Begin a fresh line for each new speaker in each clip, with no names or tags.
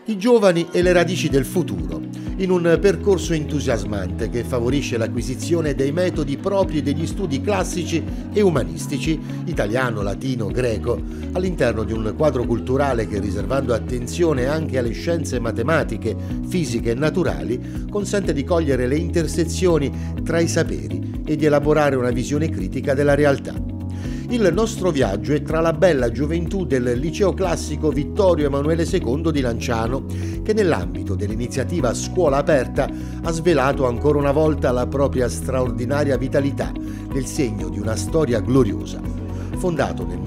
I giovani e le radici del futuro, in un percorso entusiasmante che favorisce l'acquisizione dei metodi propri degli studi classici e umanistici, italiano, latino, greco, all'interno di un quadro culturale che, riservando attenzione anche alle scienze matematiche, fisiche e naturali, consente di cogliere le intersezioni tra i saperi e di elaborare una visione critica della realtà. Il nostro viaggio è tra la bella gioventù del Liceo Classico Vittorio Emanuele II di Lanciano, che nell'ambito dell'iniziativa Scuola Aperta ha svelato ancora una volta la propria straordinaria vitalità nel segno di una storia gloriosa. Fondato nel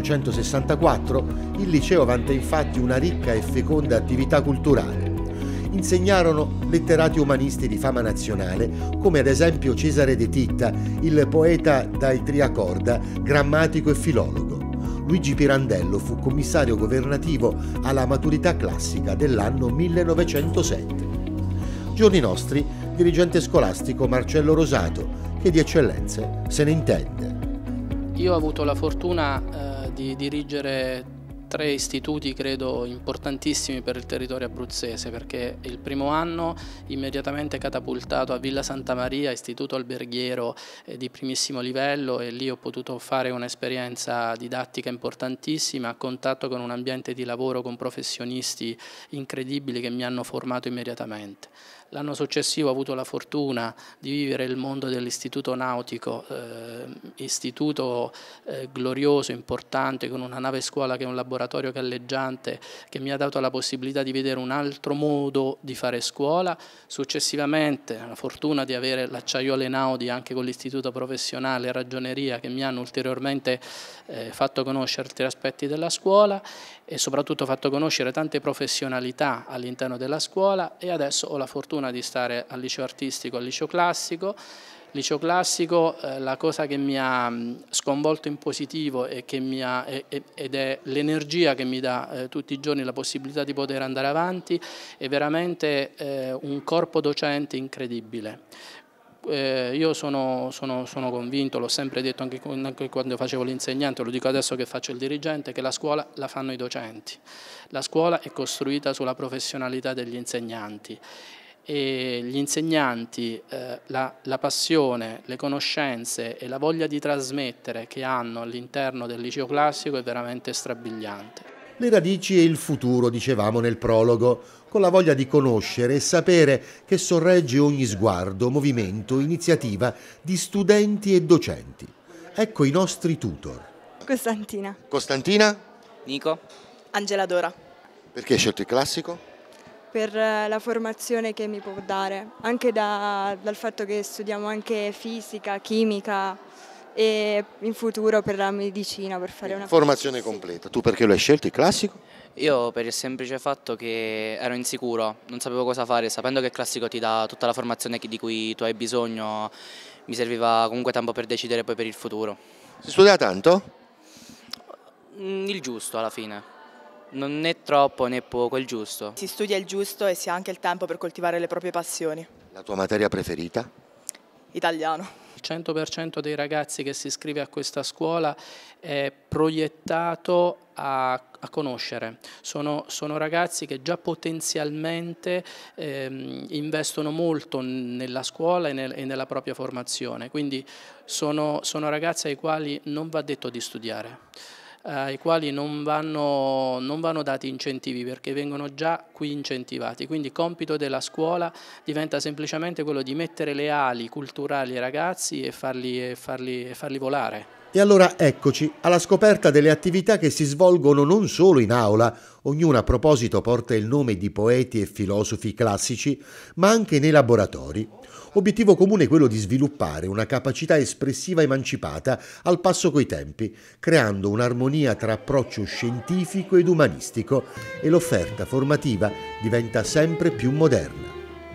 1864, il liceo vanta infatti una ricca e feconda attività culturale. Insegnarono letterati umanisti di fama nazionale, come ad esempio Cesare De Titta, il poeta dai triacorda, grammatico e filologo. Luigi Pirandello fu commissario governativo alla maturità classica dell'anno 1907. Giorni nostri, dirigente scolastico Marcello Rosato, che di eccellenze se ne intende.
Io ho avuto la fortuna di dirigere 3 istituti credo importantissimi per il territorio abruzzese, perché il primo anno immediatamente catapultato a Villa Santa Maria, istituto alberghiero di primissimo livello, e lì ho potuto fare un'esperienza didattica importantissima a contatto con un ambiente di lavoro con professionisti incredibili che mi hanno formato immediatamente. L'anno successivo ho avuto la fortuna di vivere il mondo dell'istituto nautico, istituto glorioso, importante, con una nave scuola che è un laboratorio galleggiante che mi ha dato la possibilità di vedere un altro modo di fare scuola. Successivamente la fortuna di avere l'Acciaiuolo Einaudi anche con l'istituto professionale Ragioneria, che mi hanno ulteriormente fatto conoscere altri aspetti della scuola e soprattutto fatto conoscere tante professionalità all'interno della scuola, e adesso ho la fortuna di stare al liceo artistico, al liceo classico. Liceo classico, la cosa che mi ha sconvolto in positivo ed è l'energia che mi dà tutti i giorni la possibilità di poter andare avanti, è veramente un corpo docente incredibile. Io sono convinto, l'ho sempre detto anche quando facevo l'insegnante, lo dico adesso che faccio il dirigente, che la scuola la fanno i docenti. La scuola è costruita sulla professionalità degli insegnanti. E gli insegnanti, la passione, le conoscenze e la voglia di trasmettere che hanno all'interno del liceo classico è veramente strabiliante.
Le radici e il futuro, dicevamo nel prologo, con la voglia di conoscere e sapere che sorregge ogni sguardo, movimento, iniziativa di studenti e docenti. Ecco i nostri tutor.
Costantina.
Costantina?
Nico.
Angela Dora.
Perché hai scelto il classico?
Per la formazione che mi può dare, anche dal fatto che studiamo anche fisica, chimica e in futuro per la medicina, per fare una
formazione completa. Tu perché lo hai scelto il classico?
Io per il semplice fatto che ero insicuro, non sapevo cosa fare, sapendo che il classico ti dà tutta la formazione di cui tu hai bisogno, mi serviva comunque tempo per decidere poi per il futuro.
Si studia tanto?
Il giusto alla fine. Non né troppo né poco, il giusto.
Si studia il giusto e si ha anche il tempo per coltivare le proprie passioni.
La tua materia preferita?
Italiano.
Il 100% dei ragazzi che si iscrive a questa scuola è proiettato a conoscere. Sono ragazzi che già potenzialmente investono molto nella scuola e nella propria formazione, quindi sono ragazzi ai quali non va detto di studiare, ai quali non vanno dati incentivi, perché vengono già qui incentivati. Quindi il compito della scuola diventa semplicemente quello di mettere le ali culturali ai ragazzi e farli volare.
E allora eccoci alla scoperta delle attività che si svolgono non solo in aula, ognuna a proposito porta il nome di poeti e filosofi classici, ma anche nei laboratori. Obiettivo comune è quello di sviluppare una capacità espressiva emancipata al passo coi tempi, creando un'armonia tra approccio scientifico ed umanistico, e l'offerta formativa diventa sempre più moderna.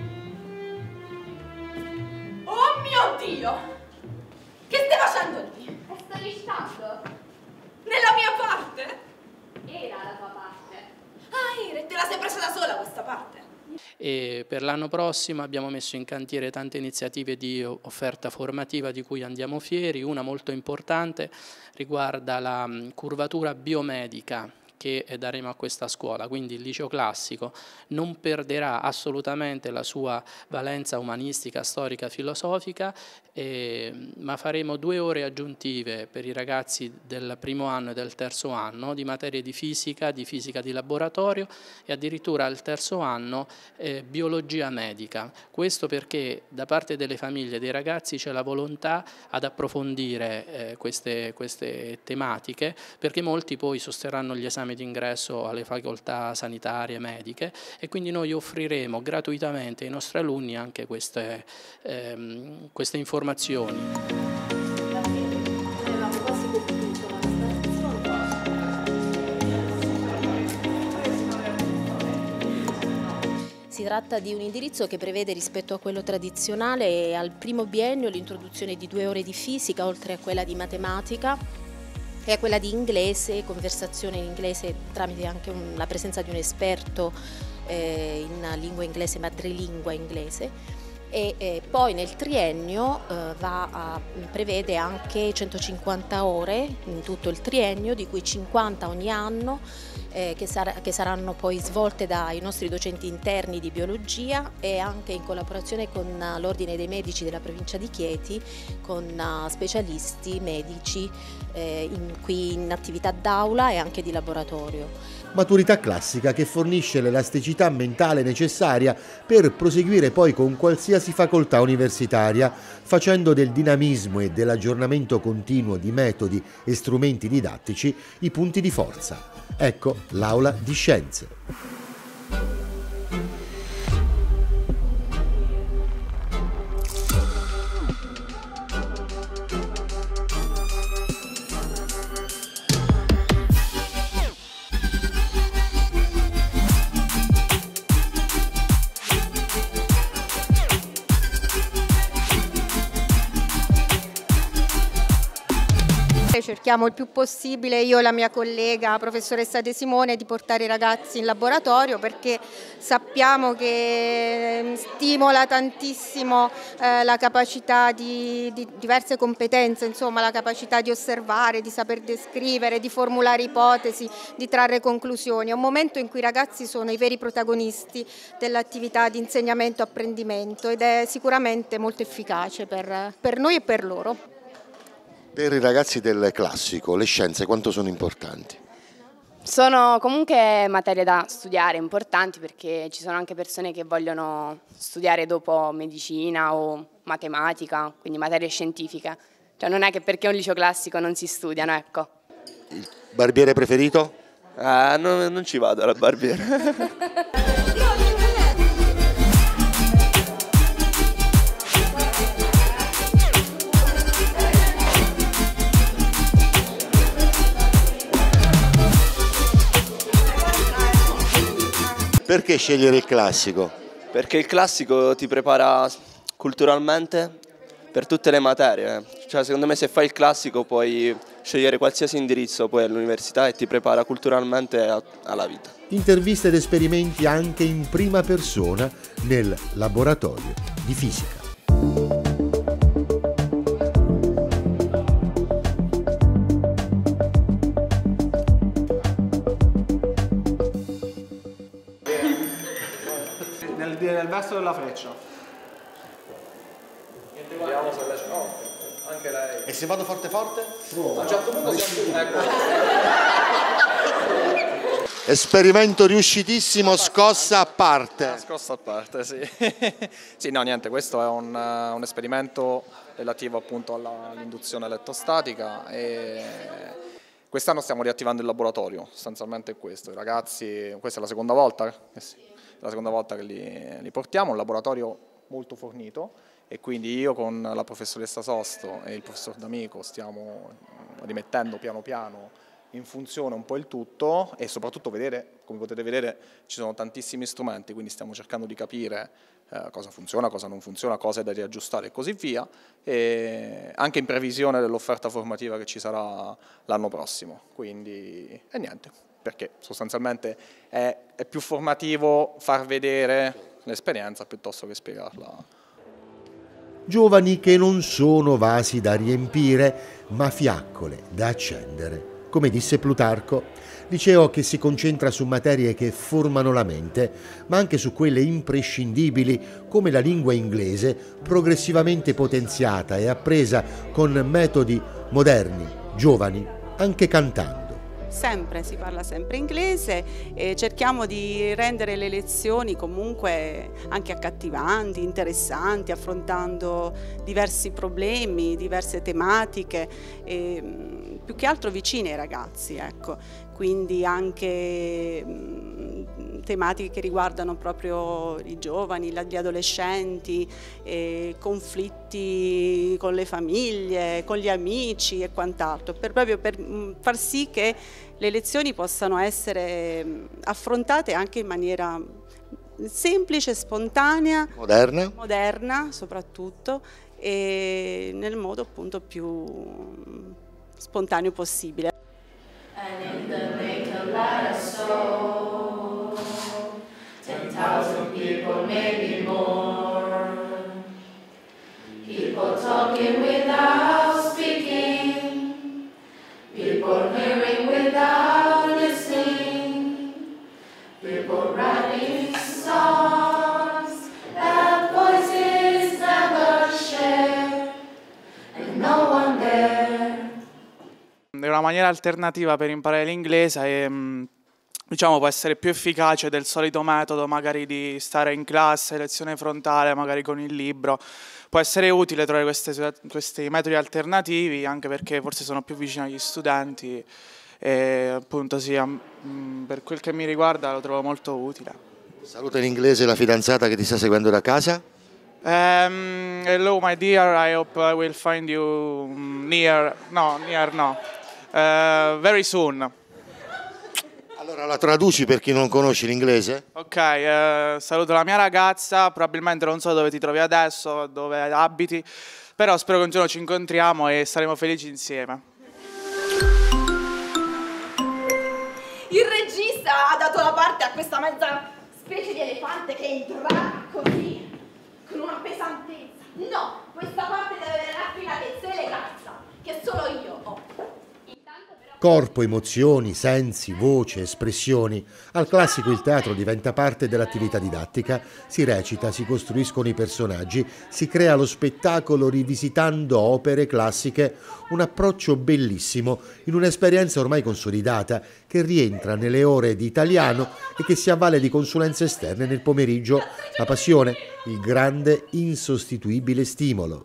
Oh mio Dio! Che stai facendo lì?
Sto recitando.
Nella mia parte?
Era la tua parte.
Ah, Ira, te la sei presa da sola questa parte?
E per l'anno prossimo abbiamo messo in cantiere tante iniziative di offerta formativa di cui andiamo fieri. Una molto importante riguarda la curvatura biomedica, che daremo a questa scuola, quindi il liceo classico non perderà assolutamente la sua valenza umanistica, storica, filosofica, ma faremo 2 ore aggiuntive per i ragazzi del primo anno e del terzo anno di materie di fisica di laboratorio e addirittura al terzo anno biologia medica. Questo perché da parte delle famiglie e dei ragazzi c'è la volontà ad approfondire queste tematiche, perché molti poi sosterranno gli esami d'ingresso alle facoltà sanitarie e mediche, e quindi noi offriremo gratuitamente ai nostri alunni anche queste informazioni.
Si tratta di un indirizzo che prevede, rispetto a quello tradizionale, al primo biennio l'introduzione di 2 ore di fisica, oltre a quella di matematica, e a quella di inglese, conversazione in inglese tramite anche la presenza di un esperto in lingua inglese, madrelingua inglese. E poi nel triennio prevede anche 150 ore in tutto il triennio, di cui 50 ogni anno, che saranno poi svolte dai nostri docenti interni di biologia e anche in collaborazione con l'Ordine dei Medici della provincia di Chieti, con specialisti medici qui in attività d'aula e anche di laboratorio.
Maturità classica che fornisce l'elasticità mentale necessaria per proseguire poi con qualsiasi facoltà universitaria, facendo del dinamismo e dell'aggiornamento continuo di metodi e strumenti didattici i punti di forza. Ecco l'Aula di Scienze.
Cerchiamo il più possibile, io e la mia collega professoressa De Simone, di portare i ragazzi in laboratorio, perché sappiamo che stimola tantissimo la capacità di diverse competenze, insomma la capacità di osservare, di saper descrivere, di formulare ipotesi, di trarre conclusioni. È un momento in cui i ragazzi sono i veri protagonisti dell'attività di insegnamento-apprendimento ed è sicuramente molto efficace per noi e per loro.
Per i ragazzi del classico, le scienze quanto sono importanti?
Sono comunque materie da studiare, importanti, perché ci sono anche persone che vogliono studiare dopo medicina o matematica, quindi materie scientifiche. Cioè non è che perché è un liceo classico non si studiano, ecco.
Il barbiere preferito?
Non ci vado alla barbiere.
Perché scegliere il classico?
Perché il classico ti prepara culturalmente per tutte le materie. Cioè, secondo me se fai il classico puoi scegliere qualsiasi indirizzo poi all'università e ti prepara culturalmente alla vita.
Interviste ed esperimenti anche in prima persona nel laboratorio di fisica.
Nel verso della freccia.
Vediamo se riesce. No, anche lei.
E se vado forte forte?
A un certo punto ecco.
Esperimento riuscitissimo, scossa a parte.
Scossa a parte, sì. Sì, no, niente, questo è un esperimento relativo appunto all'induzione elettrostatica e quest'anno stiamo riattivando il laboratorio, sostanzialmente è questo. I ragazzi, questa è la seconda volta? Sì. La seconda volta che li portiamo, un laboratorio molto fornito e quindi io con la professoressa Sosto e il professor D'Amico stiamo rimettendo piano piano in funzione un po' il tutto e soprattutto vedere, come potete vedere ci sono tantissimi strumenti, quindi stiamo cercando di capire cosa funziona, cosa non funziona, cosa è da riaggiustare e così via, e anche in previsione dell'offerta formativa che ci sarà l'anno prossimo, quindi e niente. Perché sostanzialmente è più formativo far vedere l'esperienza piuttosto che spiegarla.
Giovani che non sono vasi da riempire, ma fiaccole da accendere. come disse Plutarco. Liceo che si concentra su materie che formano la mente, ma anche su quelle imprescindibili come la lingua inglese, progressivamente potenziata e appresa con metodi moderni, giovani, anche cantando.
Si parla sempre inglese e cerchiamo di rendere le lezioni comunque anche accattivanti, interessanti, affrontando diversi problemi, diverse tematiche, e più che altro vicine ai ragazzi, ecco. Quindi anche tematiche che riguardano proprio i giovani, gli adolescenti, conflitti con le famiglie, con gli amici e quant'altro, proprio per far sì che le lezioni possano essere affrontate anche in maniera semplice, spontanea, moderna soprattutto, e nel modo appunto più spontaneo possibile.
And in the make a light of soul, 10,000 people, maybe more. People talking without speaking, people hearing without listening, people writing songs that voices never share, and no one there.
È una maniera alternativa per imparare l'inglese e diciamo può essere più efficace del solito metodo magari di stare in classe, lezione frontale, magari con il libro. Può essere utile trovare questi metodi alternativi anche perché forse sono più vicini agli studenti e appunto sì, per quel che mi riguarda lo trovo molto utile.
Saluta in inglese la fidanzata che ti sta seguendo da casa.
Hello my dear, I hope I will find you very soon.
Allora la traduci per chi non conosce l'inglese?
Ok, saluto la mia ragazza, probabilmente non so dove ti trovi adesso, dove abiti, però spero che un giorno ci incontriamo e saremo felici insieme.
Il regista ha dato la parte a questa mezza specie di elefante che entrerà così, con una pesantezza. No, questa parte deve avere raffinatezza e eleganza, che solo io ho.
Corpo, emozioni, sensi, voce, espressioni. Al classico il teatro diventa parte dell'attività didattica, si recita, si costruiscono i personaggi, si crea lo spettacolo rivisitando opere classiche, un approccio bellissimo in un'esperienza ormai consolidata che rientra nelle ore di italiano e che si avvale di consulenze esterne nel pomeriggio. La passione, il grande, insostituibile stimolo.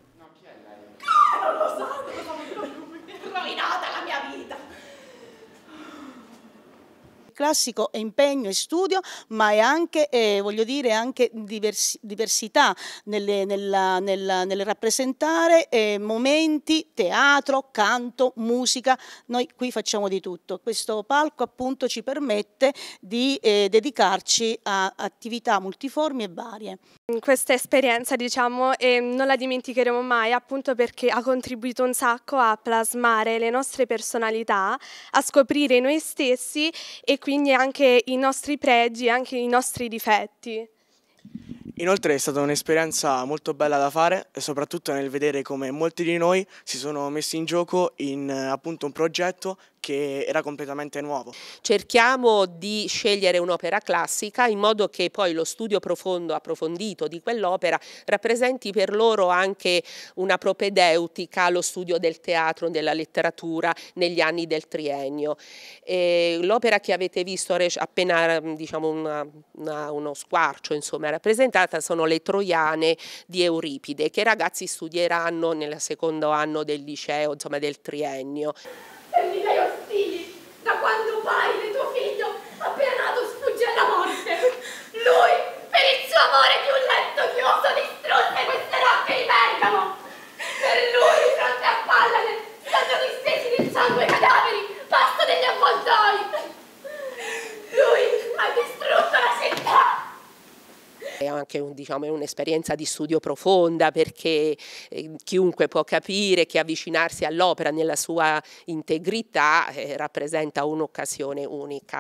Classico è impegno e studio, ma è anche, voglio dire, anche diversità nel rappresentare momenti, teatro, canto, musica. Noi qui facciamo di tutto. Questo palco appunto ci permette di dedicarci a attività multiformi e varie.
Questa esperienza, diciamo, non la dimenticheremo mai, appunto perché ha contribuito un sacco a plasmare le nostre personalità, a scoprire noi stessi e quindi anche i nostri pregi, anche i nostri difetti.
Inoltre è stata un'esperienza molto bella da fare, e soprattutto nel vedere come molti di noi si sono messi in gioco in appunto un progetto che era completamente nuovo.
Cerchiamo di scegliere un'opera classica in modo che poi lo studio profondo, approfondito di quell'opera rappresenti per loro anche una propedeutica allo studio del teatro, della letteratura negli anni del triennio. L'opera che avete visto appena, diciamo, uno squarcio, insomma, rappresentata sono le Troiane di Euripide, che i ragazzi studieranno nel secondo anno del liceo, insomma, del triennio.
Fermi ostili, da quando pari tuo figlio appena nato sfugge alla morte. Lui, per il suo amore di un letto chioso, distrusse queste rocce di Bergamo. Per lui, di fronte a Pallade, stanno distesi nel sangue cadaveri, pasto degli avvoltoi. Lui ha distrutto la città.
È anche un'esperienza di studio profonda perché chiunque può capire che avvicinarsi all'opera nella sua integrità rappresenta un'occasione unica.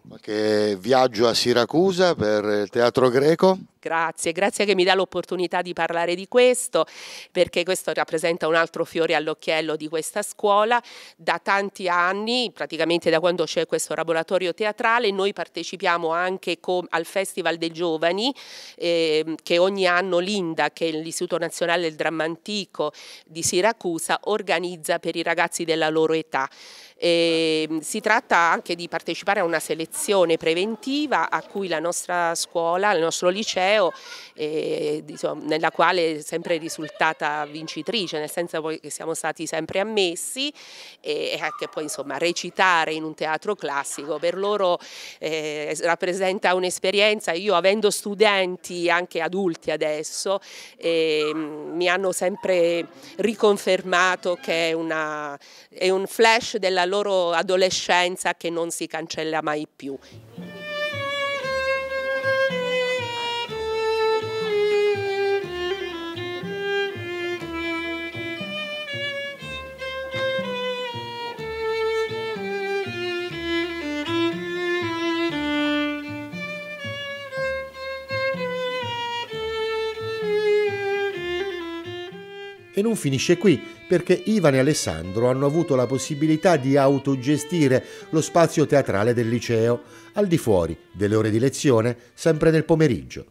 Che viaggio a Siracusa per il Teatro Greco.
Grazie che mi dà l'opportunità di parlare di questo, perché questo rappresenta un altro fiore all'occhiello di questa scuola. Da tanti anni, praticamente da quando c'è questo laboratorio teatrale, noi partecipiamo anche al Festival dei Giovani che ogni anno l'INDA, che è l'Istituto Nazionale del Dramma Antico di Siracusa, organizza per i ragazzi della loro età. Si tratta anche di partecipare a una selezione preventiva a cui la nostra scuola, il nostro liceo, nella quale è sempre risultata vincitrice, nel senso che siamo stati sempre ammessi, e anche poi insomma recitare in un teatro classico per loro rappresenta un'esperienza. Io, avendo studenti anche adulti adesso, mi hanno sempre riconfermato che è un flash della loro adolescenza che non si cancella mai più.
E non finisce qui, perché Ivan e Alessandro hanno avuto la possibilità di autogestire lo spazio teatrale del liceo, al di fuori delle ore di lezione, sempre nel pomeriggio.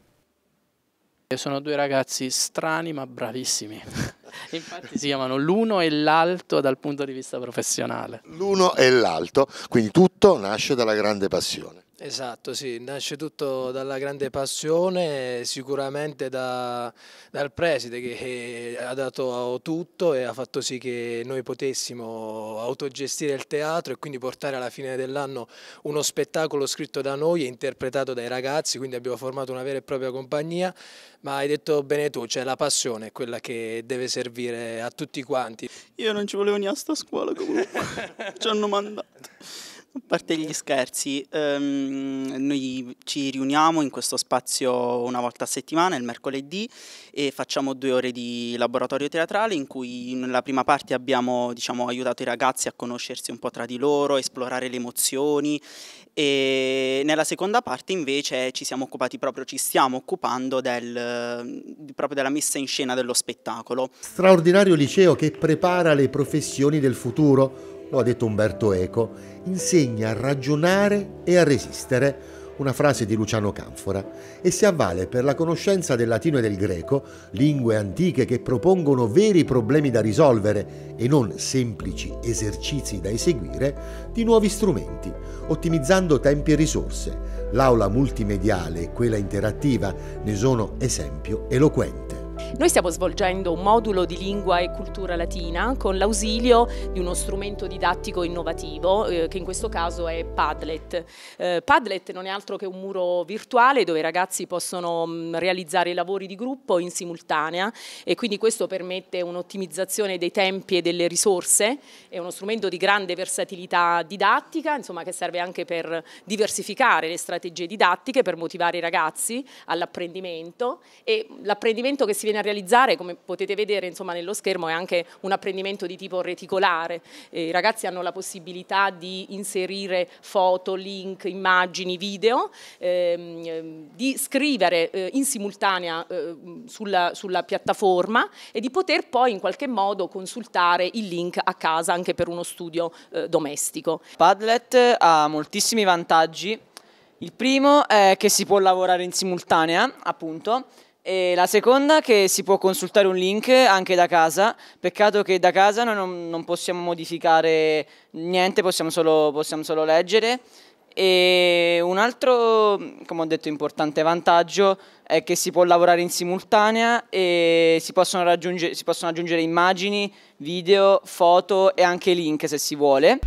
Sono due ragazzi strani ma bravissimi. Infatti si chiamano l'uno e l'alto dal punto di vista professionale.
L'uno e l'alto, quindi tutto nasce dalla grande passione.
Esatto, sì, nasce tutto dalla grande passione, sicuramente dal preside che ha dato tutto e ha fatto sì che noi potessimo autogestire il teatro e quindi portare alla fine dell'anno uno spettacolo scritto da noi e interpretato dai ragazzi, quindi abbiamo formato una vera e propria compagnia, ma hai detto bene tu, cioè la passione è quella che deve servire a tutti quanti.
Io non ci volevo neanche a sta scuola comunque, ci hanno mandato. A parte gli scherzi, noi ci riuniamo in questo spazio una volta a settimana, il mercoledì, e facciamo 2 ore di laboratorio teatrale in cui nella prima parte abbiamo aiutato i ragazzi a conoscersi un po' tra di loro, esplorare le emozioni, e nella seconda parte invece ci stiamo occupando proprio della messa in scena dello spettacolo.
Straordinario liceo che prepara le professioni del futuro. Lo ha detto Umberto Eco, insegna a ragionare e a resistere, una frase di Luciano Canfora, e si avvale per la conoscenza del latino e del greco, lingue antiche che propongono veri problemi da risolvere e non semplici esercizi da eseguire, di nuovi strumenti, ottimizzando tempi e risorse. L'aula multimediale e quella interattiva ne sono esempio eloquente.
Noi stiamo svolgendo un modulo di lingua e cultura latina con l'ausilio di uno strumento didattico innovativo che in questo caso è Padlet. Padlet non è altro che un muro virtuale dove i ragazzi possono realizzare i lavori di gruppo in simultanea, e quindi questo permette un'ottimizzazione dei tempi e delle risorse. È uno strumento di grande versatilità didattica, insomma, che serve anche per diversificare le strategie didattiche, per motivare i ragazzi all'apprendimento, e l'apprendimento che si viene a realizzare, come potete vedere insomma nello schermo, è anche un apprendimento di tipo reticolare. I ragazzi hanno la possibilità di inserire foto, link, immagini, video, di scrivere in simultanea sulla piattaforma e di poter poi in qualche modo consultare il link a casa anche per uno studio domestico.
Padlet ha moltissimi vantaggi. Il primo è che si può lavorare in simultanea, appunto, e la seconda che si può consultare un link anche da casa. Peccato che da casa noi non possiamo modificare niente, possiamo solo leggere. E un altro, come ho detto, importante vantaggio è che si può lavorare in simultanea e si possono aggiungere immagini, video, foto e anche link se si vuole.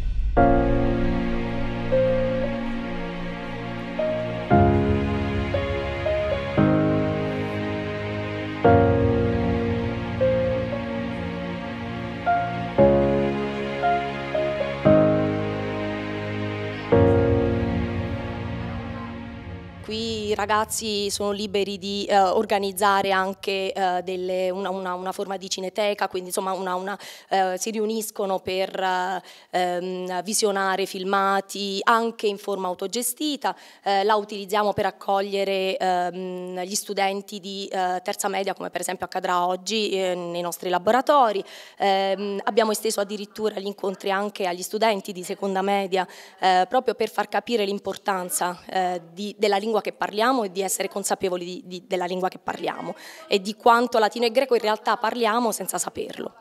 Qui i ragazzi sono liberi di organizzare anche una forma di cineteca, quindi insomma si riuniscono per visionare filmati anche in forma autogestita, la utilizziamo per accogliere gli studenti di terza media, come per esempio accadrà oggi nei nostri laboratori. Abbiamo esteso addirittura gli incontri anche agli studenti di seconda media, proprio per far capire l'importanza della lingua che parliamo e di essere consapevoli della lingua che parliamo e di quanto latino e greco in realtà parliamo senza saperlo.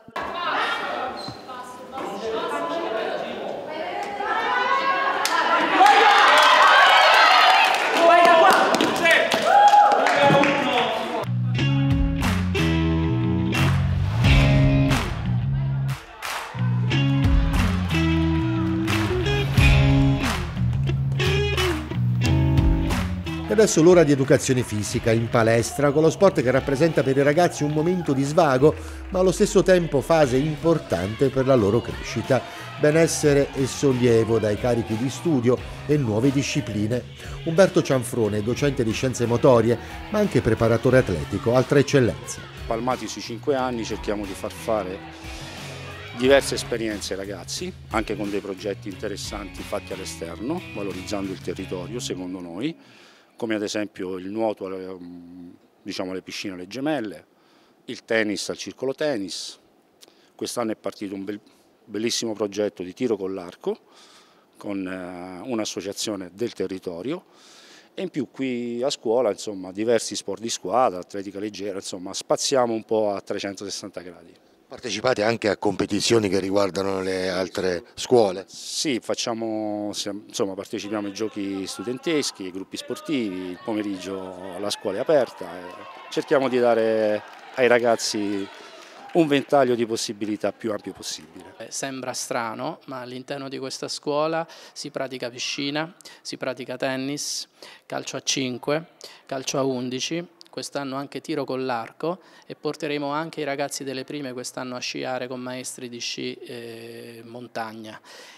E adesso l'ora di educazione fisica in palestra, con lo sport che rappresenta per i ragazzi un momento di svago, ma allo stesso tempo fase importante per la loro crescita, benessere e sollievo dai carichi di studio e nuove discipline. Umberto Cianfrone, docente di scienze motorie, ma anche preparatore atletico, altra eccellenza.
Palmati sui 5 anni cerchiamo di far fare diverse esperienze ai ragazzi, anche con dei progetti interessanti fatti all'esterno, valorizzando il territorio secondo noi, come ad esempio il nuoto alle piscine alle Gemelle, il tennis al circolo tennis. Quest'anno è partito un bellissimo progetto di tiro con l'arco con un'associazione del territorio e in più qui a scuola insomma diversi sport di squadra, atletica leggera, insomma spaziamo un po' a 360 gradi.
Partecipate anche a competizioni che riguardano le altre scuole?
Sì, partecipiamo ai giochi studenteschi, ai gruppi sportivi, il pomeriggio la scuola è aperta e cerchiamo di dare ai ragazzi un ventaglio di possibilità più ampio possibile.
Sembra strano, ma all'interno di questa scuola si pratica piscina, si pratica tennis, calcio a 5, calcio a 11, quest'anno anche tiro con l'arco e porteremo anche i ragazzi delle prime quest'anno a sciare con maestri di sci montagna.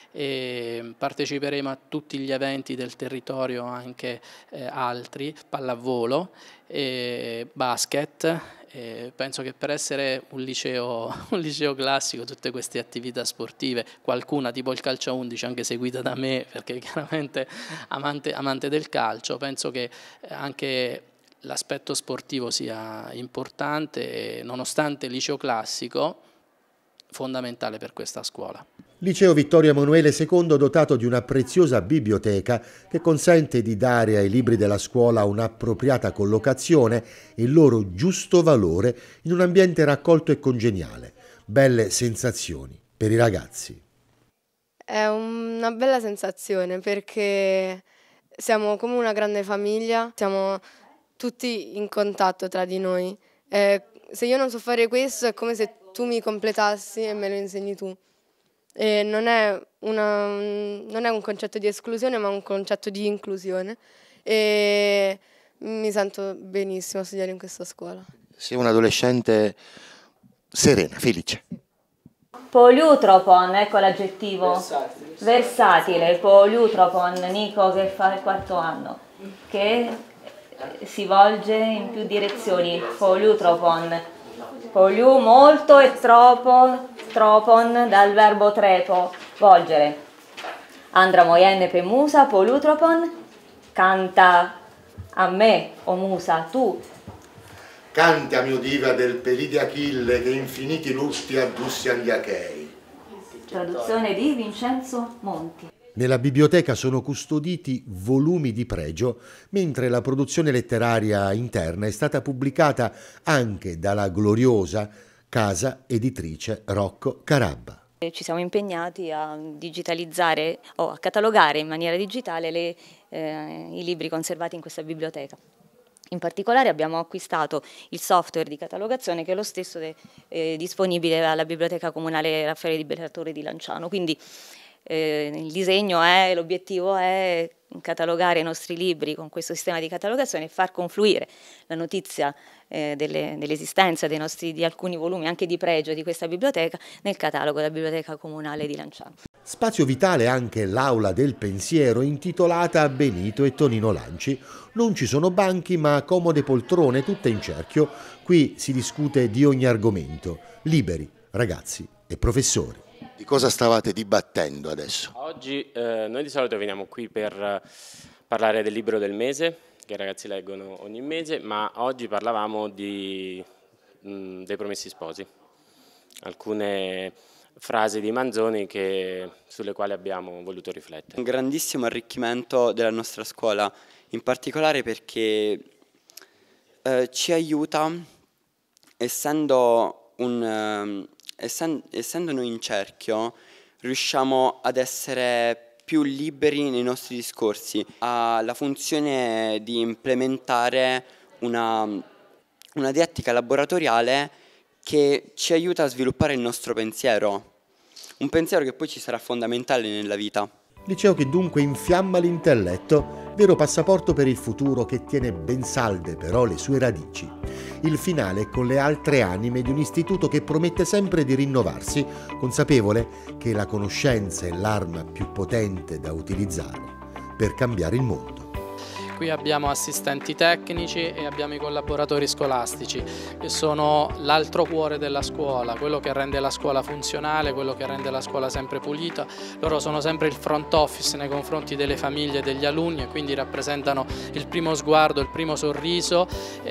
E parteciperemo a tutti gli eventi del territorio, anche altri, pallavolo, basket. Penso che per essere un liceo classico tutte queste attività sportive, qualcuna tipo il calcio a 11 anche seguita da me perché chiaramente amante del calcio, penso che anche l'aspetto sportivo sia importante e nonostante il liceo classico fondamentale per questa scuola.
Liceo Vittorio Emanuele II dotato di una preziosa biblioteca che consente di dare ai libri della scuola un'appropriata collocazione e il loro giusto valore in un ambiente raccolto e congeniale. Belle sensazioni per i ragazzi.
È una bella sensazione perché siamo come una grande famiglia, siamo tutti in contatto tra di noi. Se io non so fare questo è come se tu mi completassi e me lo insegni tu. E non è un concetto di esclusione, ma un concetto di inclusione. E mi sento benissimo a studiare in questa scuola.
Sei un adolescente serena, felice.
Poliutropon, ecco l'aggettivo. Versatile. Poliutropon, Nico che fa il 4º anno, che si volge in più direzioni. Poliutropon. Poliu molto e tropon dal verbo trepo, volgere. Andra moienne pe musa, poliutropon, canta a me, o musa, tu.
Canta mio diva del pelì di Achille che infiniti lusti addussi agli Achei.
Traduzione di Vincenzo Monti.
Nella biblioteca sono custoditi volumi di pregio, mentre la produzione letteraria interna è stata pubblicata anche dalla gloriosa casa editrice Rocco Carabba.
Ci siamo impegnati a digitalizzare o a catalogare in maniera digitale i libri conservati in questa biblioteca. In particolare abbiamo acquistato il software di catalogazione che è lo stesso disponibile alla Biblioteca Comunale Raffaele Liberatore di Lanciano. Quindi il disegno l'obiettivo è catalogare i nostri libri con questo sistema di catalogazione e far confluire la notizia dell'esistenza di alcuni volumi anche di pregio di questa biblioteca nel catalogo della Biblioteca Comunale di Lanciano.
Spazio vitale anche l'Aula del Pensiero intitolata a Benito e Tonino Lanci. Non ci sono banchi ma comode poltrone tutte in cerchio. Qui si discute di ogni argomento, liberi, ragazzi e professori.
Di cosa stavate dibattendo adesso?
Oggi noi di solito veniamo qui per parlare del libro del mese, che i ragazzi leggono ogni mese, ma oggi parlavamo dei Promessi Sposi. Alcune frasi di Manzoni sulle quali abbiamo voluto riflettere.
Un grandissimo arricchimento della nostra scuola, in particolare perché ci aiuta, essendo noi in cerchio, riusciamo ad essere più liberi nei nostri discorsi. Ha la funzione di implementare una didattica laboratoriale che ci aiuta a sviluppare il nostro pensiero, un pensiero che poi ci sarà fondamentale nella vita.
Liceo che dunque infiamma l'intelletto, vero passaporto per il futuro che tiene ben salde però le sue radici. Il finale con le altre anime di un istituto che promette sempre di rinnovarsi, consapevole che la conoscenza è l'arma più potente da utilizzare per cambiare il mondo.
Qui abbiamo assistenti tecnici e abbiamo i collaboratori scolastici, che sono l'altro cuore della scuola, quello che rende la scuola funzionale, quello che rende la scuola sempre pulita. Loro sono sempre il front office nei confronti delle famiglie e degli alunni e quindi rappresentano il primo sguardo, il primo sorriso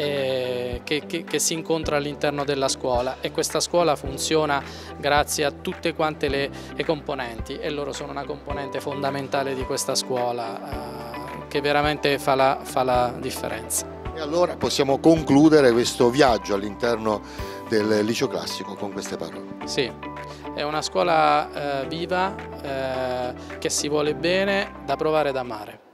che si incontra all'interno della scuola, e questa scuola funziona grazie a tutte quante le componenti, e loro sono una componente fondamentale di questa scuola che veramente fa la differenza.
E allora possiamo concludere questo viaggio all'interno del liceo classico con queste parole.
Sì, è una scuola viva, che si vuole bene, da provare ed amare.